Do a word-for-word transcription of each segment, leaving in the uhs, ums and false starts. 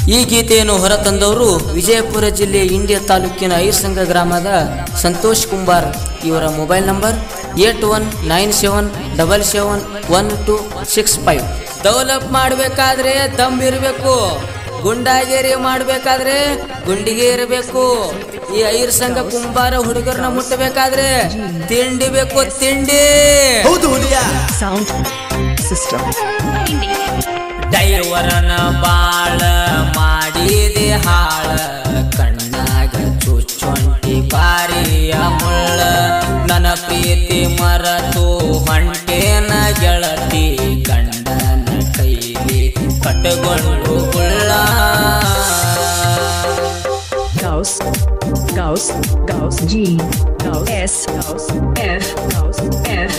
ಈ ಗೀತೆಯನ್ನು ಹೊರತಂದವರು ವಿಜಯಪುರ ಜಿಲ್ಲೆ ಇಂಡಿಯ ತಾಲೂಕಿನ ಐಸಂಗ ಗ್ರಾಮದ ಸಂತೋಷ್ ಕುಂಬಾರ್. ಇವರ mobile number eight one nine seven double seven one two six five. Develop ಮಾಡಬೇಕಾದ್ರೆ ದಮ್ ಇರಬೇಕು, ಗುಂಡಾಗೇರಿ ಮಾಡಬೇಕಾದ್ರೆ ಗುಂಡಿಗೆ ಇರಬೇಕು. ಈ ಐರ್ ಸಂಘ ಕುಂಬಾರ ಹುಡುಗರನ್ನ ಮುಟ್ಟಬೇಕಾದ್ರೆ ತಿಂಡಿ ಬೇಕು, ತಿಂಡಿ. ಸೌಂಡ್ ಸಿಸ್ಟಮ್ ಡೈವರನ ಬಾಳ ಮಾಡಿದೆ ಹಾಳ, ಕಣ್ಣಾಗ ಚುಚ್ಚೊಂಟಿ ಬಾರಿಯ ಮುಳ್ಳ. ನನ್ನ ಪ್ರೀತಿ ಮರತು ಹೊಂಟೇನ ಗೆಳತಿ, ಗಂಡನ ಕೈಲಿ ಕಟ್ಟಗೊಂಡು ಗುಳ್ಳ. Ghouse Ghouse Ghouse G Ghouse S Ghouse F Ghouse F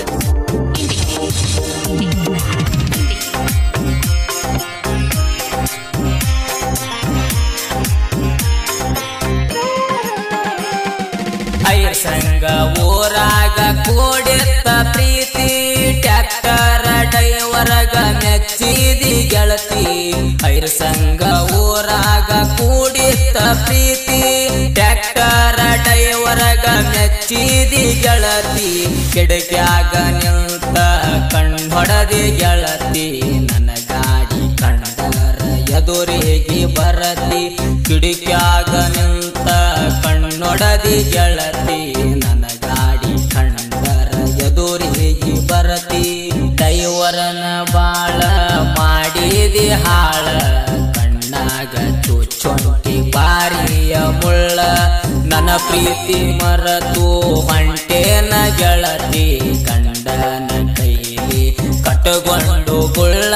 ಐರ್ ಸಂಘ ಊರಾಗ ಕೂಡಿತ್ತ ಪ್ರೀತಿ, ಟ್ಯಾಕ್ಟರ್ ಡೈವರ್ಗ ಮೆಚ್ಚಿದಿ ಗೆಳತಿ. ಐರ್ ಸಂಘ ಊರಾಗ ಕೂಡಿತ್ತ ಪ್ರೀತಿ, ಟ್ಯಾಕ್ಟರ್ ಡೈವರ್ಗ ಮೆಚ್ಚಿದಿ ಗೆಳತಿ. ಕಿಡಕ್ಯಾಗ ನಿಂತ ಕಣ್ಣೊಡದಿ ಗೆಳತಿ, ನನ್ನ ಗಾಡಿ ಕಂಡರ ಎದುರಿಗೆ ಬರತಿ. ಕಿಡಕ್ಯಾಗ ನಿಂತ ಕಣ್ಣೊಡದಿ ಗೆಳತಿ, ನನ್ನ ಗಾಡಿ ಕಂಡರ ಎದುರಿಗೆ ಬರತಿ. ಡೈವರನ ಬಾಳ ಮಾಡಿದಿ ಹಾಳ, ಕಣ್ಣಾಗ ಚುಚ್ಚೊಂಟಿ ಬಾರಿಯ ಮುಳ್ಳ. ನನ್ನ ಪ್ರೀತಿ ಮರತು ಹೊಂಟೇನ ಗೆಳತಿ, ಗಂಡನ ಕೈಲಿ ಕಟ್ಟಗೊಂಡು ಗುಳ್ಳ.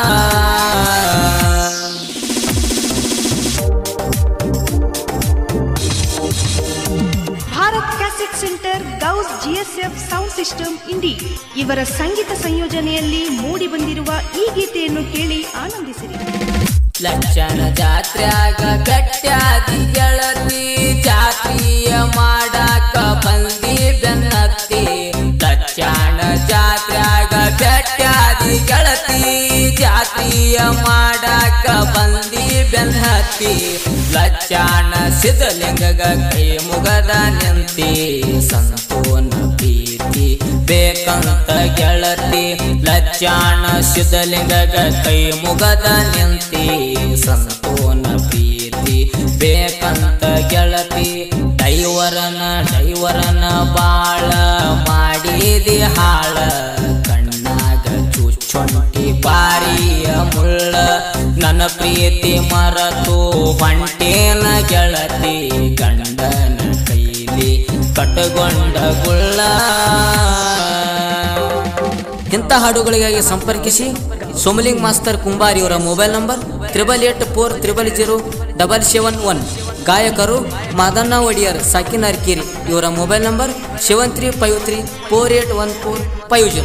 Bharat cassette center Ghouse GSF sound system ಇಂಡಿ ಇವರ ಸಂಗೀತ ಸಂಯೋಜನೆಯಲ್ಲಿ ಮೂಡಿ ಬಂದಿರುವ ಈ ಗೀತೆಯನ್ನು ಕೇಳಿ ಆನಂದಿಸಿರಿ. ಲಕ್ಷಣ ಜಾತ್ರ್ಯಾಗ ಗಟ್ಟ್ಯಾದಿ ಗೆಳತಿ, ಜಾತ್ರೆಯ ಮಾಡಾಕ ಬಂದಿ ಬೆನ್ನತ್ತಿ. ಲಕ್ಷಣ ಜಾತ್ರ್ಯಾಗ ಗಟ್ಟ್ಯಾದಿ ಗೆಳತಿ, ಜಾತ್ರೆಯ ಮಾಡಾಕ ಬಂದಿ ಬೆನ್ನತ್ತಿ. ಲಕ್ಷಣ ಸಿದ್ಧಲಿಂಗಗ ಕೈ ಮುಗದ ನಿಂತಿ, ಸಂತೋನ ಪ್ರೀತಿ ಬೇಕಂತ ಗೆಳತಿ. ಲಕ್ಷಣ ಸಿದ್ಧಲಿಂಗಗ ಕೈ ಮುಗದ ನಿಂತಿ, ಸಂತೋನ ಪ್ರೀತಿ ಬೇಕಂತ ಗೆಳತಿ. ಡೈವರನ ಡೈವರನ ಬಾಳ ಮಾಡಿದಿ ಹಾಳ, ಕಣ್ಣಾಗ ಚುಚ್ಚೊಂಟಿ ಬಾರಿಯ ಮುಳ್ಳ. ನನ್ನ ಪ್ರೀತಿ ಮರತು ಹೊಂಟೇನ ಗೆಳತಿ, ಗಂಡನ ಕೈಲಿ ಕಟ್ಟಗೊಂಡ ಗುಳ್ಳ. ಇಂಥ ಹಾಡುಗಳಿಗಾಗಿ ಸಂಪರ್ಕಿಸಿ ಸೋಮಲಿಂಗ್ ಮಾಸ್ತರ್ ಕುಂಬಾರ್. ಇವರ mobile number triple eight four triple zero double seven one. ಗಾಯಕರು ಮಾದಣ್ಣ ಒಡಿಯರ್ ಸಾಕಿನಾರ್ಕೇರಿ. ಇವರ mobile number seven three five three four eight one four five zero.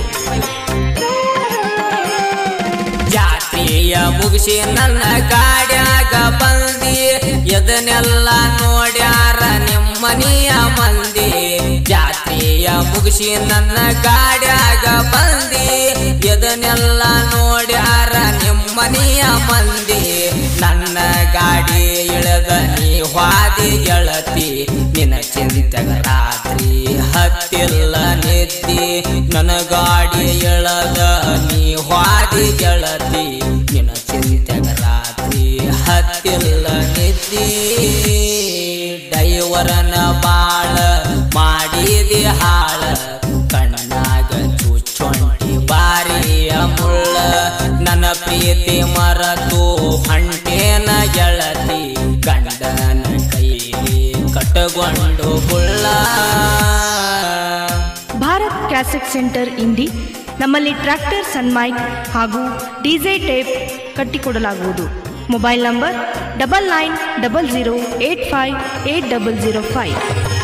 ಜಾತ್ರೆಯ ಮುಗಿಸಿ ನನ್ನ ಗಾಡ್ಯಾಗ ಬಂದಿ, ಎದನ್ನೆಲ್ಲ ನೋಡ್ಯಾರ ನಿಮ್ಮನಿಯ ಮಂದಿ. ಜಾತ್ರೆಯ ಮುಗಿಸಿ ನನ್ನ ಗಾಡ್ಯಾಗ ಬಂದಿ, ಎದನ್ನೆಲ್ಲ ನೋಡ್ಯಾರ ನಿಮ್ಮನಿಯ ಮಂದಿ. ನನ್ನ ಗಾಡಿ ಇಳದ ನೀ ವಾದಿ ಗೆಳತಿ, ನಿನ್ನ ಚಿಂತೆಗ ರಾತ್ರಿ ಹತ್ತಿಲ್ಲ ನಿದ್ದಿ. ನನ್ನ ಗಾಡಿ ಇಳದ ನೀ ವಾದಿ ಗೆಳತಿ, ನಿನ್ನ ಚಿಂತೆಗ ರಾತ್ರಿ ಹತ್ತಿಲ್ಲ ನಿದ್ದಿ. ಡೈವರನ ಬಾಳ ಮಾಡಿದಿ ಹಾಳ, ಕಣ್ಣಾಗ ಚುಚ್ಚೊಂಟಿ ಬಾರಿಯ ಮುಳ್ಳ. ನನ್ನ ಪ್ರೀತಿ ಮರತು ಹೊಂಟೇನ ಗೆಳತಿ, ಗಂಡನ ಕೈಲಿ ಕಟ್ಟಗೊಂಡು ಗುಳ್ಳ. ಭಾರತ್ ಕ್ಯಾಸೆಟ್ ಸೆಂಟರ್ ಇಂಡಿ ನಮ್ಮಲ್ಲಿ ಟ್ರ್ಯಾಕ್ಟರ್, ಸನ್ಮೈಕ್ ಹಾಗೂ ಡಿಜೆ ಟೇಪ್ ಕಟ್ಟಿಕೊಡಲಾಗುವುದು. Mobile number double nine double zero eight five eight double zero five.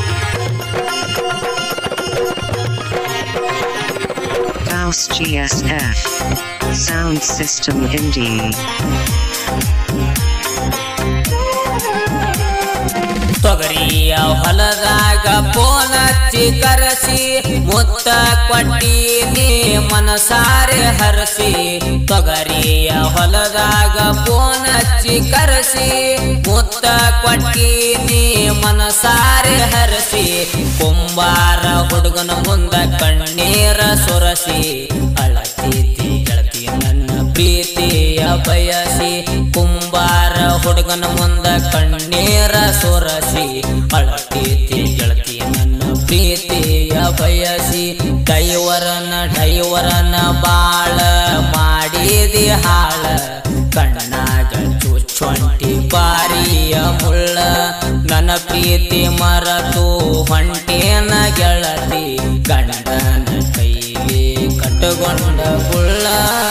Gauss G S F Sound System Indie. ತೊಗರಿಯ ಹೊಲದಾಗ ಪೋನ ಚಿಕರಸಿ ಮುತ್ತ ಕೊಟ್ಟೀನಿ ಮನಸಾರೆ ಹರಸಿ ತೊಗರಿಯ ಹೊಲದಾಗ ಪೋನ ಚಿಕರಸಿ ಮುತ್ತ ಕೊಟ್ಟೀನಿ ಮನಸಾರೆ ಹರಸಿ ಕುಂಬಾರ ಹುಡುಗನ ಮುಂದ ಕಣ್ಣೀರ ಸೊರಸಿ ಅಳತೀತಿ ಗೆಳತಿ ನನ್ನ ಪ್ರೀತಿಯ ಬಯಸಿ ಕುಂಬಾರ ಹುಡುಗನ ಮುಂದ ಕಣ್ಣೀರ ಸೊರಸಿ ಅಳತೀತಿ ಗೆಳತಿ ನನ್ನ ಪ್ರೀತಿಯ ಬಯಸಿ ಡೈವರನ ಡೈವರನ ಬಾಳ ಮಾಡಿದಿ ಹಾಳ ಕಣ್ಣಾಗ ಚುಚ್ಚೊಂಟಿ ಬಾರಿಯ ಮುಳ್ಳ ನನ್ನ ಪ್ರೀತಿ ಮರತು ಹೊಂಟೇನ ಗೆಳತಿ ಗಂಡನ ಕೈಗೆ ಕಟ್ಟಗೊಂಡ ಗುಳ್ಳ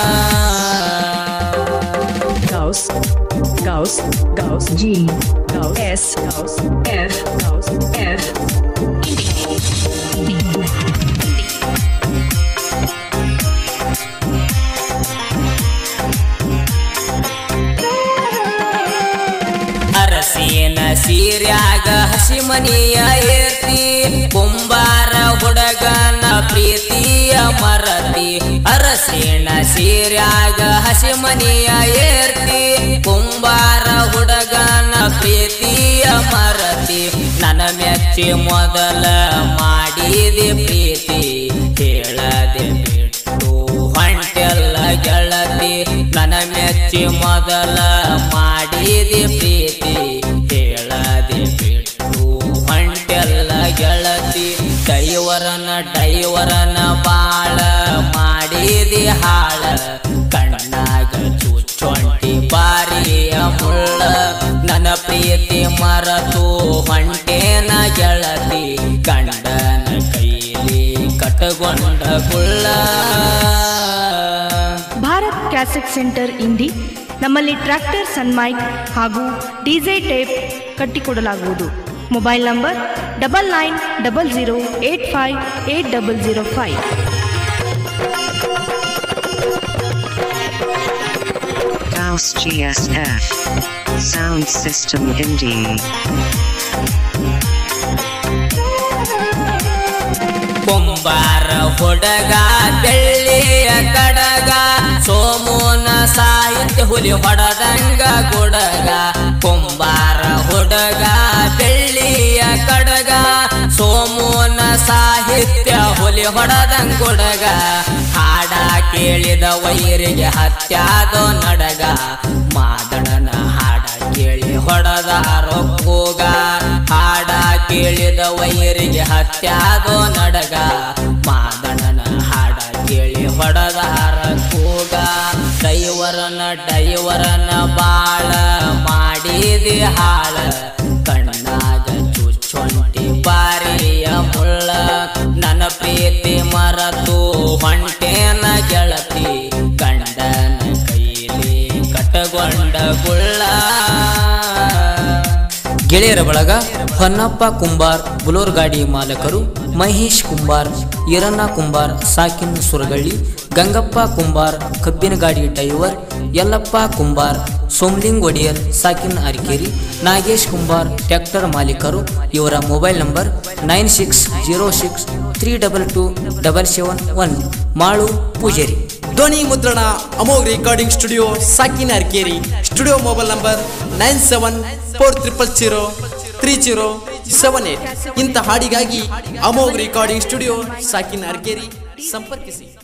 Gauss, Gauss, Gauss G, Gauss S, Gauss F, Gauss F. ಅರಸಿನ ಸೀರ್ಯಾಗ ಹಸಿ ಮನಿಯ ಏರ್ತಿ ಕುಂಬಾರ ಹುಡುಗನ ಪ್ರೀತಿಯ ಮರತಿ ಅರಸಿನ ಸೀರ್ಯಾಗ ಹಸಿ ಮನಿಯ ಏರ್ತಿ ಕುಂಬಾರ ಹುಡುಗನ ಪ್ರೀತಿಯ ಮರತಿ ನನ್ನ ಮೆಚ್ಚಿ ಮೊದಲ ಮಾಡಿದೆ ಪ್ರೀತಿ ಹೇಳದೆ ಬಿಟ್ಟು ಹೊಂಟೆಲ್ಲ ಗೆಳತಿ ನನ್ನ ಮೆಚ್ಚಿ ಮೊದಲ ಮಾಡಿದೆ ಪ್ರೀತಿ ಹೇಳದೆ ಬಿಟ್ಟು ಹೊಂಟೆಲ್ಲ ಗೆಳತಿ ಡೈವರನ ಡೈವರನ ಬಾಳ ಮಾಡಿದೆ ಹಾಳ ಕಣ್ಣಾಗ ಚುಚ್ಚೊಂಟಿ ಬಾರಿಯ ಮುಳ್ಳ ನನ್ನ ಪ್ರೀತಿ ಮರತು ಹೊಂಟೇನ ಗೆಳತಿ ಗಂಡನ ಕೈಲಿ ಕಟ್ಟಗೊಂಡ ಗುಳ್ಳ. ಭಾರತ್ ಕ್ಯಾಸೆಟ್ ಸೆಂಟರ್ ಇಂಡಿ ನಮ್ಮಲ್ಲಿ ಟ್ರ್ಯಾಕ್ಟರ್ ಸನ್ಮೈಕ್ ಹಾಗೂ ಡಿಜೆ ಟೇಪ್ ಕಟ್ಟಿಕೊಡಲಾಗುವುದು. Mobile number double nine double zero eight five eight double zero five. Gauss G S F Sound System Indie. ಕುಂಬಾರ ಹುಡುಗ ಬೆಳ್ಳಿಯ ಕಡಗ ಸೋಮೋನ ಸಾಹಿತ್ಯ ಹುಲಿ ಹೊಡದಂಗ ಗುಡಗ ಕುಂಬಾರ ಹುಡುಗ ಬೆಳ್ಳಿಯ ಕಡಗ ಸೋಮೋನ ಸಾಹಿತ್ಯ ಹುಲಿ ಹೊಡದಂಗ ಗುಡಗ ಹಾಡ ಕೇಳಿದ ವೈರಿಗೆ ಹತ್ಯಾದೋ ನಡಗ ಮಾದಡನ ಹಾಡ ಕೇಳಿ ಹೊಡದಾರೋ ಕೂಗ ಹಾಡ ಕೇಳಿದ ವೈರಿಗೆ ಹತ್ಯಾದೋ ನಡಗ ಮಾದಡನ ಹಾಡ ಕೇಳಿ ಹೊಡದಾರ ಕೂಗ ಡೈವರನ ಡೈವರನ ಬಾಳ ಮಾಡಿದಿ ಹಾಳ ಕಣ್ಣಾಗ ಚುಚ್ಚೊಂಟಿ ಬಾರಿಯ ಮುಳ್ಳ ನನ್ನ ಪ್ರೀತಿ ಮರತು ಹೊಂಟೇನ ಗೆಳತಿ ಗಂಡನ ಕೈಲಿ ಕಟ್ಟಗೊಂಡ ಗುಳ್ಳ. ಗೆಳೆಯರ ಬಳಗ ಹೊನ್ನಪ್ಪ ಕುಂಬಾರ್ ಬುಲೋರ್ ಗಾಡಿ ಮಾಲಕರು, ಮಹೇಶ್ ಕುಂಬಾರ್, ಈರಣ್ಣ ಕುಂಬಾರ್ ಸಾಕಿನ್ ಸುರಗಳ್ಳಿ, ಗಂಗಪ್ಪ ಕುಂಬಾರ್ ಕಬ್ಬಿನ ಗಾಡಿ ಡ್ರೈವರ್, ಯಲ್ಲಪ್ಪ ಕುಂಬಾರ್ ಸೋಮಲಿಂಗ್ ಒಡೆಯರ್ ಸಾಕಿನ್ ಅರಿಕೇರಿ, ನಾಗೇಶ್ ಕುಂಬಾರ್ ಟ್ರ್ಯಾಕ್ಟರ್ ಮಾಲೀಕರು. ಇವರ mobile number nine six zero six three double two double seven one. Malu Pujari. ಧ್ವನಿ ಮುದ್ರಣ ಅಮೋಘ್ ರೆಕಾರ್ಡಿಂಗ್ ಸ್ಟುಡಿಯೋ ಸಾಕಿನ್ Arikeri. Studio mobile number nine seven four triple zero three zero seven eight. ಇಂಥ ಹಾಡಿಗಾಗಿ ಅಮೋಘ್ ರೆಕಾರ್ಡಿಂಗ್ ಸ್ಟುಡಿಯೋ ಸಾಕಿನ್ ಅರಿಕೇರಿ ಸಂಪರ್ಕಿಸಿ.